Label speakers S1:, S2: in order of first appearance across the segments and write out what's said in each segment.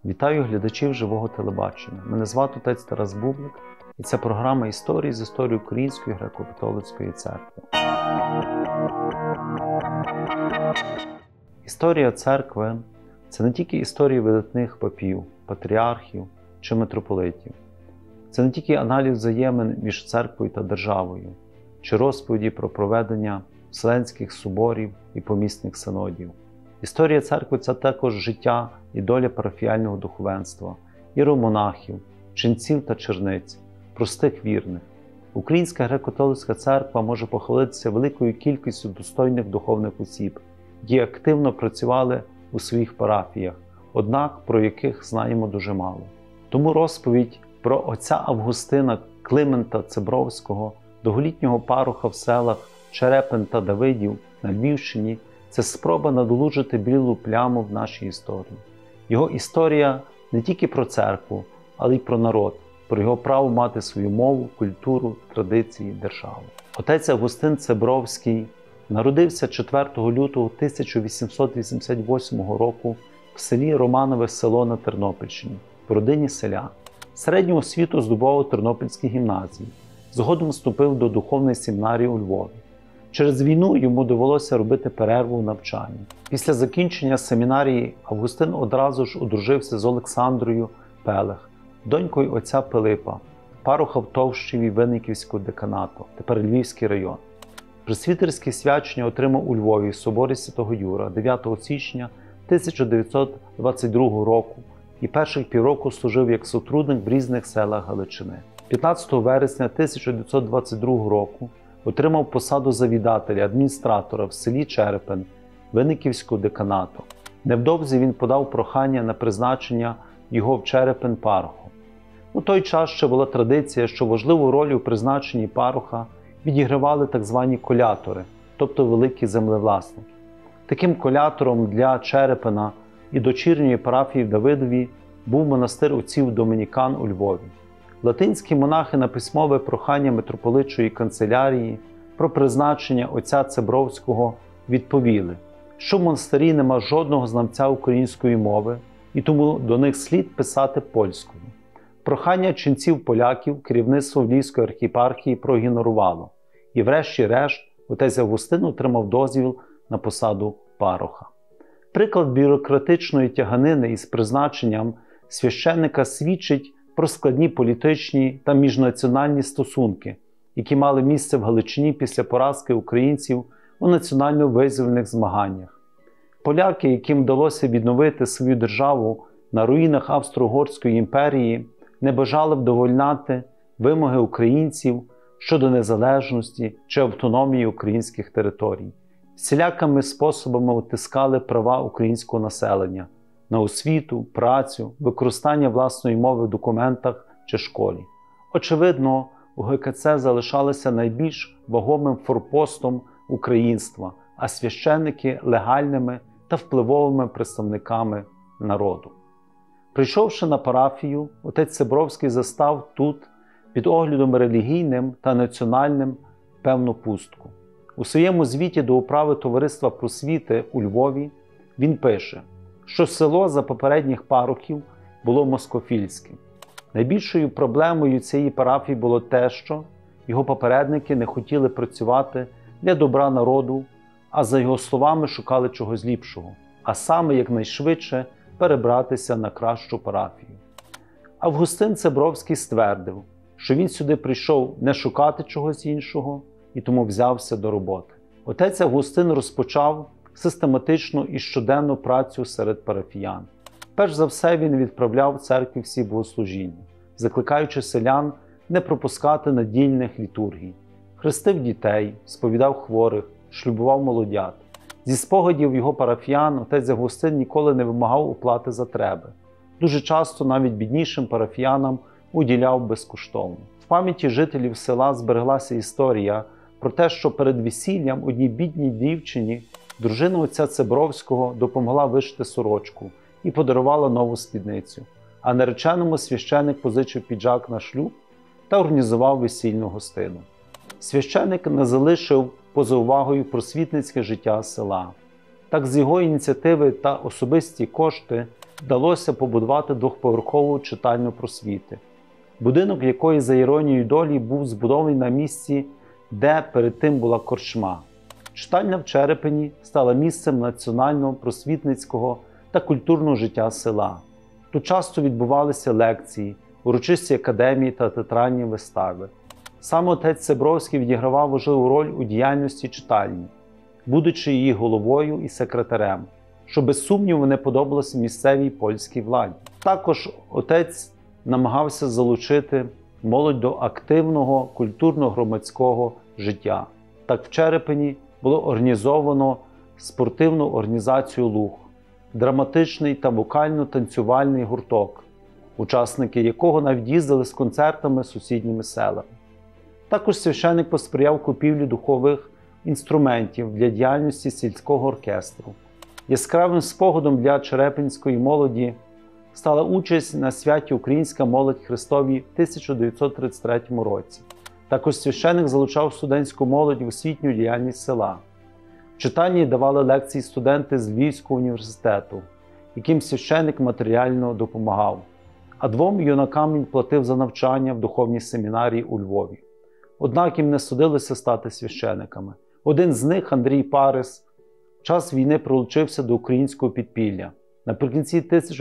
S1: Вітаю глядачів живого телебачення. Мене звати отець Тарас Бублик, і це програма «Історії з історії Української греко-католицької церкви». Історія церкви – це не тільки історії видатних папів, патріархів чи митрополитів. Це не тільки аналіз взаємин між церквою та державою, чи розповіді про проведення Вселенських соборів і помісних синодів. Історія церкви – це також життя і доля парафіяльного духовенства, іеромонахів, ченців та черниць, простих вірних. Українська греко-католицька церква може похвалитися великою кількістю достойних духовних осіб, які активно працювали у своїх парафіях, однак про яких знаємо дуже мало. Тому розповідь про отця Августина Климента Цибровського, довголітнього пароха в селах Черепин та Давидів на Львівщині, це спроба надолужити білу пляму в нашій історії. Його історія не тільки про церкву, але й про народ, про його право мати свою мову, культуру, традиції, державу. Отець Августин Цибровський народився 4 лютого 1888 року в селі Романове Село на Тернопільщині, в родині селян. Середню освіту здобував у Тернопільській гімназії, згодом вступив до духовної семінарії у Львові. Через війну йому довелося робити перерву в навчанні. Після закінчення семінарії Августин одразу ж одружився з Олександрою Пелех, донькою отця Пилипа, пароха в Товщеві Винниківського деканату, тепер Львівський район. Пресвітерське свячення отримав у Львові в соборі Святого Юра 9 січня 1922 року і перших півроку служив як сотрудник в різних селах Галичини. 15 вересня 1922 року отримав посаду завідателя, адміністратора в селі Черепин Винниківського деканату. Невдовзі він подав прохання на призначення його в Черепин парохом. У той час ще була традиція, що важливу роль у призначенні пароха відігравали так звані колятори, тобто великі землевласники. Таким колятором для Черепина і дочірньої парафії в Давидові був монастир отців Домінікан у Львові. Латинські монахи на письмове прохання митрополитчої канцелярії про призначення отця Цибровського відповіли, що в монастирі нема жодного знавця української мови, і тому до них слід писати польською. Прохання ченців-поляків керівництво Львівської архієпархії проігнорувало, і врешті-решт отець Августин отримав дозвіл на посаду пароха. Приклад бюрократичної тяганини із призначенням священника свідчить про складні політичні та міжнаціональні стосунки, які мали місце в Галичині після поразки українців у національно-визвольних змаганнях. Поляки, яким вдалося відновити свою державу на руїнах Австро-Угорської імперії, не бажали вдовольняти вимоги українців щодо незалежності чи автономії українських територій. Всілякими способами утискали права українського населення на освіту, працю, використання власної мови в документах чи школі. Очевидно, УГКЦ залишалися найбільш вагомим форпостом українства, а священники – легальними та впливовими представниками народу. Прийшовши на парафію, отець Цибровський застав тут, під оглядом релігійним та національним, певну пустку. У своєму звіті до управи Товариства просвіти у Львові він пише, що село за попередніх парохів було москофільським. Найбільшою проблемою цієї парафії було те, що його попередники не хотіли працювати для добра народу, а за його словами шукали чогось ліпшого, а саме якнайшвидше перебратися на кращу парафію. Августин Цибровський ствердив, що він сюди прийшов не шукати чогось іншого і тому взявся до роботи. Отець Августин розпочав систематичну і щоденну працю серед парафіян. Перш за все він відправляв в церкві всі богослужіння, закликаючи селян не пропускати недільних літургій. Хрестив дітей, сповідав хворих, шлюбував молодят. Зі спогадів його парафіян отець Августин ніколи не вимагав оплати за треба. Дуже часто навіть біднішим парафіянам уділяв безкоштовно. В пам'яті жителів села збереглася історія про те, що перед весіллям одній бідній дівчині дружина отця Цибровського допомогла вишити сорочку і подарувала нову спідницю, а нареченому священик позичив піджак на шлюб та організував весільну гостину. Священик не залишив поза увагою просвітницьке життя села. Так з його ініціативи та особисті кошти вдалося побудувати двохповерхову читальню просвіти. Будинок, якої, за іронією долі, був збудований на місці, де перед тим була корчма. Читальня в Черепині стала місцем національного, просвітницького та культурного життя села. Тут часто відбувалися лекції, урочисті академії та театральні вистави. Саме отець Цебровський відігравав важливу роль у діяльності читальні, будучи її головою і секретарем, що без сумніву не подобалося місцевій польській владі. Також отець намагався залучити молодь до активного культурно-громадського життя. Так в Черепині було організовано спортивну організацію «Луг», драматичний та вокально-танцювальний гурток, учасники якого навіть їздили з концертами сусідніми селами. Також священик посприяв купівлі духових інструментів для діяльності сільського оркестру. Яскравим спогадом для черепинської молоді стала участь на святі «Українська молодь Христові» в 1933 році. Також священик залучав студентську молодь в освітню діяльність села. В читальні давали лекції студенти з Львівського університету, яким священик матеріально допомагав, а двом юнакам він платив за навчання в духовній семінарії у Львові. Однак їм не судилося стати священиками. Один з них, Андрій Парис, в час війни прилучився до українського підпілля. Наприкінці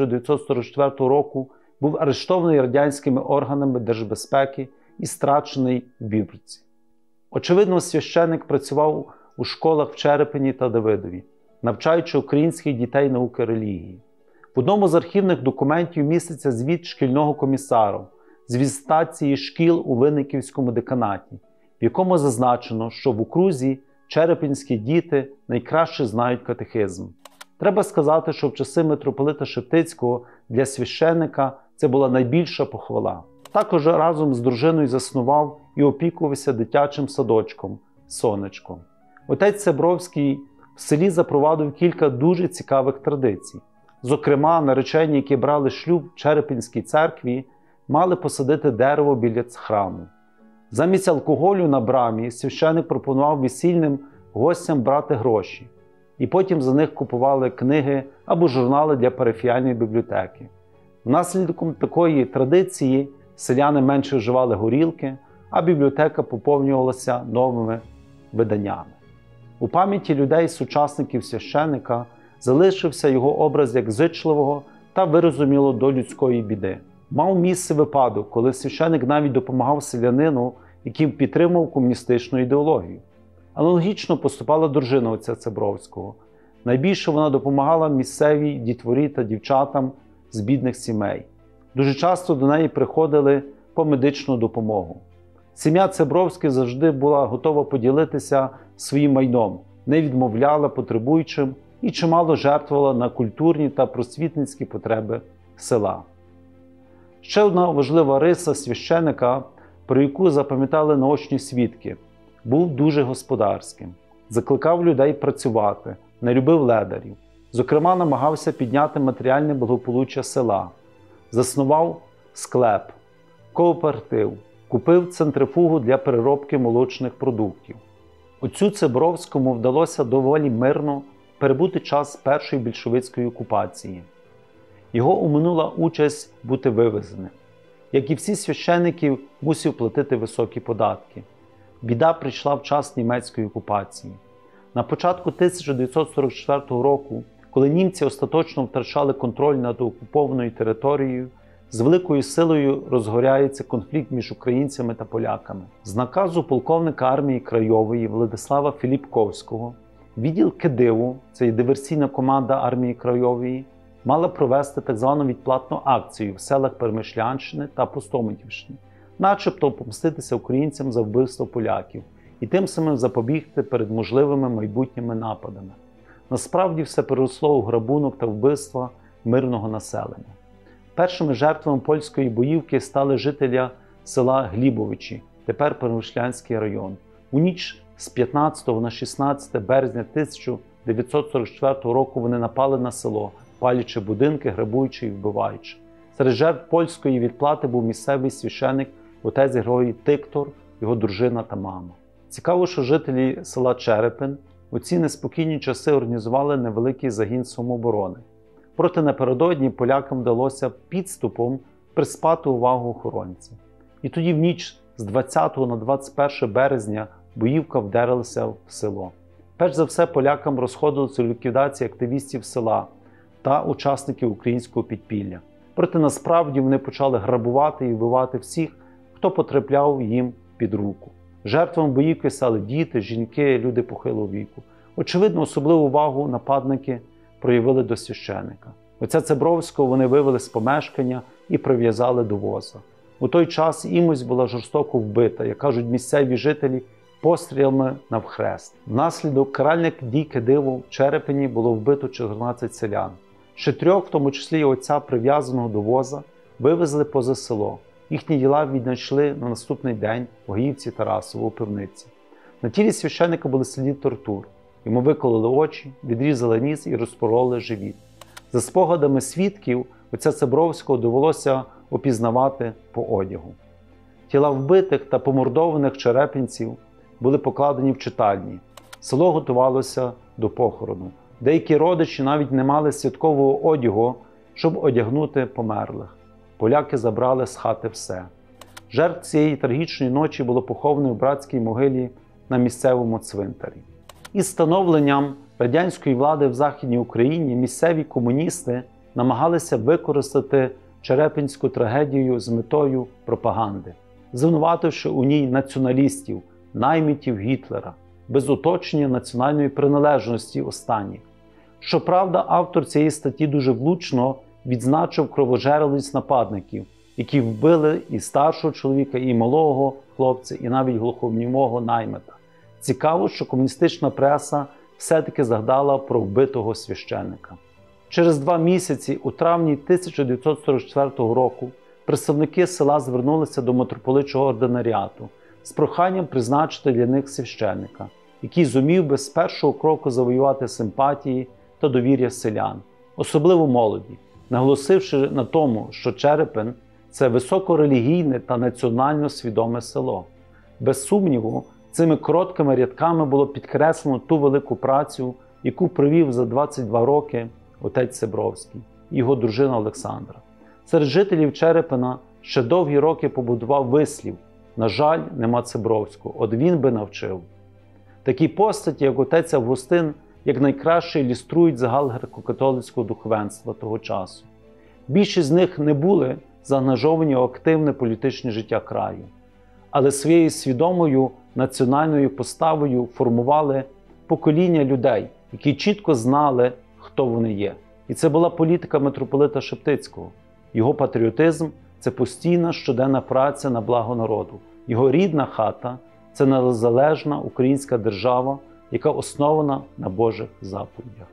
S1: 1944 року був арештований радянськими органами держбезпеки і страчений в Бібрці. Очевидно, священик працював у школах в Черепині та Давидові, навчаючи українських дітей науки релігії. В одному з архівних документів міститься звіт шкільного комісару з візитації шкіл у Винниківському деканаті, в якому зазначено, що в окрузі черепинські діти найкраще знають катехизм. Треба сказати, що в часи митрополита Шептицького для священика це була найбільша похвала. Також разом з дружиною заснував і опікувався дитячим садочком «Сонечко». Отець Цебровський в селі запровадив кілька дуже цікавих традицій. Зокрема, наречені, які брали шлюб в Черепинській церкві, мали посадити дерево біля храму. Замість алкоголю на брамі священик пропонував весільним гостям брати гроші, і потім за них купували книги або журнали для парафіяльної бібліотеки. Внаслідком такої традиції селяни менше вживали горілки, а бібліотека поповнювалася новими виданнями. У пам'яті людей, сучасників священика, залишився його образ як зичливого та вирозумілого до людської біди. Мав місце випадок, коли священик навіть допомагав селянину, який підтримував комуністичну ідеологію. Аналогічно поступала дружина отця Цебровського. Найбільше вона допомагала місцевій дітворі та дівчатам з бідних сімей. Дуже часто до неї приходили по медичну допомогу. Сім'я Цебровських завжди була готова поділитися своїм майном, не відмовляла потребуючим і чимало жертвувала на культурні та просвітницькі потреби села. Ще одна важлива риса священика, про яку запам'ятали наочні свідки, був дуже господарським. Закликав людей працювати, не любив ледарів. Зокрема, намагався підняти матеріальне благополуччя села. Заснував склеп, кооператив, купив центрифугу для переробки молочних продуктів. Отцю Цебровському вдалося доволі мирно перебути час першої більшовицької окупації. Його оминула участь бути вивезеним. Як і всі священики, мусив платити високі податки. Біда прийшла в час німецької окупації. На початку 1944 року, коли німці остаточно втрачали контроль над окупованою територією, з великою силою розгоряється конфлікт між українцями та поляками. З наказу полковника армії Крайової Владислава Філіпковського відділ Кидиву, це є диверсійна команда армії Крайової, мала провести так звану відплатну акцію в селах Перемишлянщини та Пустомитівщини, начебто помститися українцям за вбивство поляків і тим самим запобігти перед можливими майбутніми нападами. Насправді все переросло у грабунок та вбивства мирного населення. Першими жертвами польської боївки стали жителі села Глібовичі, тепер Перемишлянський район. У ніч з 15 на 16 березня 1944 року вони напали на село, палячи будинки, грабуючи і вбиваючи. Серед жертв польської відплати був місцевий священик отець Григорій Тиктор, його дружина та мама. Цікаво, що жителі села Черепин у ці неспокійні часи організували невеликий загін самооборони. Проте напередодні полякам вдалося підступом приспати увагу охоронців. І тоді в ніч з 20 на 21 березня боївка вдерлася в село. Перш за все, полякам розходилося у ліквідації активістів села та учасників українського підпілля. Проте насправді вони почали грабувати і вбивати всіх, хто потрапляв їм під руку. Жертвами боївки стали діти, жінки, люди похилого віку. Очевидно, особливу увагу нападники проявили до священика. Отця Цебровського вони вивели з помешкання і прив'язали до воза. У той час Імось була жорстоко вбита, як кажуть місцеві жителі, пострілами навхрест. Внаслідок каральних дій Кадило в Черепині було вбито 14 селян. Ще 3, в тому числі і отця, прив'язаного до воза, вивезли поза село. Їхні тіла віднайшли на наступний день в Гаївці Тарасово у пивниці. На тілі священика були сліди тортур. Йому викололи очі, відрізали ніс і розпороли живіт. За спогадами свідків, отця Цебровського довелося опізнавати по одягу. Тіла вбитих та помордованих черепинців були покладені в читальні. Село готувалося до похорону. Деякі родичі навіть не мали святкового одягу, щоб одягнути померлих. Поляки забрали з хати все. Жертв цієї трагічної ночі було поховано в братській могилі на місцевому цвинтарі. Із становленням радянської влади в Західній Україні місцеві комуністи намагалися використати Черепинську трагедію з метою пропаганди, звинувативши у ній націоналістів, наймитів Гітлера, без уточнення національної приналежності останніх. Щоправда, автор цієї статті дуже влучно відзначив кровожерливість нападників, які вбили і старшого чоловіка, і малого хлопця, і навіть глухонімого наймита. Цікаво, що комуністична преса все-таки згадала про вбитого священника. Через 2 місяці, у травні 1944 року, представники села звернулися до митрополичого ординаріату з проханням призначити для них священника, який зумів би з першого кроку завоювати симпатії та довір'я селян, особливо молоді, наголосивши на тому, що Черепин – це високорелігійне та національно свідоме село. Без сумніву, цими короткими рядками було підкреслено ту велику працю, яку провів за 22 роки отець Цебровський і його дружина Олександра. Серед жителів Черепина ще довгі роки побудував вислів «На жаль, нема Цебровського, от він би навчив». Такі постаті, як отець Августин, якнайкраще ілюструють загал греко-католицького духовенства того часу. Більшість з них не були заангажовані у активне політичне життя краю, але своєю свідомою національною поставою формували покоління людей, які чітко знали, хто вони є. І це була політика митрополита Шептицького. Його патріотизм – це постійна щоденна праця на благо народу. Його рідна хата – це незалежна українська держава, яка основана на Божих заповідях.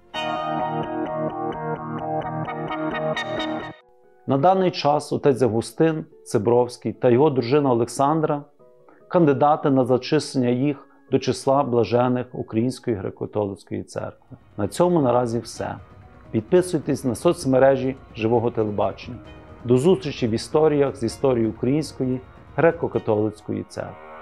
S1: На даний час отець Августин Цебровський та його дружина Олександра – кандидати на зачислення їх до числа блажених Української греко-католицької церкви. На цьому наразі все. Підписуйтесь на соцмережі Живого телебачення. До зустрічі в історіях з історії Української греко-католицької церкви.